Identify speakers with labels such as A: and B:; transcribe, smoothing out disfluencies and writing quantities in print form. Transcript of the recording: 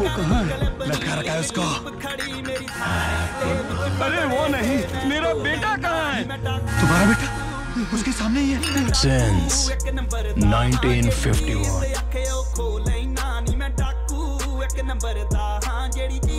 A: वो कहाँ है?
B: लटका रखा है उसको।
A: अरे वो नहीं, मेरा बेटा कहाँ है?
B: तुम्हारा बेटा उसके सामने ही है।
C: Since 1951